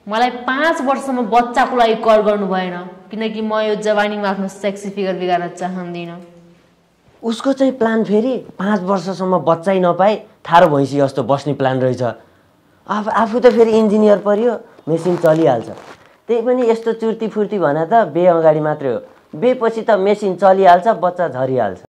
मलाई 5 वर्षसम्म बच्चाको लागि कल गर्नु भएन किनकि म यो जवानीमा आफ्नो सेक्सी फिगर बिगार्न चाहन्दिन। उसको चाहिँ प्लान फेरि 5 वर्षसम्म बच्चै नपाए थारो भैँसी जस्तो बस्ने प्लान रहेछ। आफू त फेरि इन्जिनियर पर्यो, मेसिन चलिहाल्छ। त्यही पनि यस्तो चुर्ती फुर्ती भने त बे अगाडि मात्रै हो, बे पछि त मेसिन चलिहाल्छ, बच्चा झरिहाल्छ।